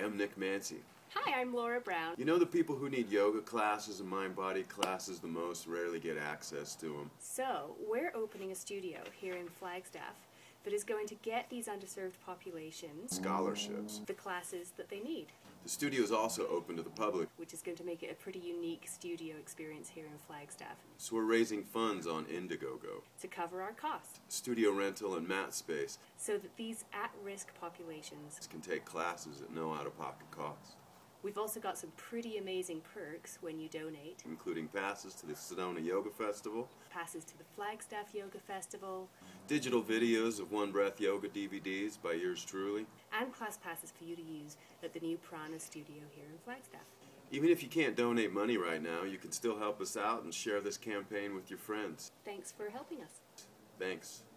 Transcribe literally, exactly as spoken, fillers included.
I'm Nick Mancy. Hi, I'm Laura Brown. You know, the people who need yoga classes and mind-body classes the most rarely get access to them. So, we're opening a studio here in Flagstaff that is going to get these underserved populations Scholarships. the classes that they need, The studio is also open to the public, which is going to make it a pretty unique studio experience here in Flagstaff so we're raising funds on Indiegogo. to cover our costs Studio rental and mat space so that these at-risk populations. can take classes at no out-of-pocket cost, We've also got some pretty amazing perks when you donate. including passes to the Sedona Yoga Festival, Passes to the Flagstaff Yoga Festival, digital videos of One Breath Yoga D V Ds by yours truly. and class passes for you to use at the new Prana studio here in Flagstaff. Even if you can't donate money right now, you can still help us out and share this campaign with your friends. Thanks for helping us. Thanks.